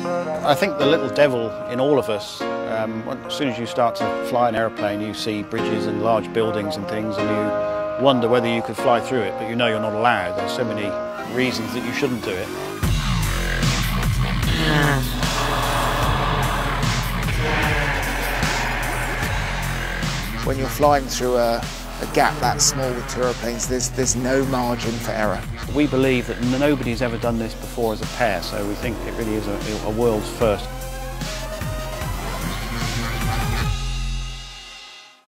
I think the little devil in all of us, as soon as you start to fly an aeroplane, you see bridges and large buildings and things, and you wonder whether you could fly through it, but you know you're not allowed. There's so many reasons that you shouldn't do it. When you're flying through a gap that small with two aeroplanes, there's no margin for error. We believe that nobody's ever done this before as a pair, so we think it really is a world's first.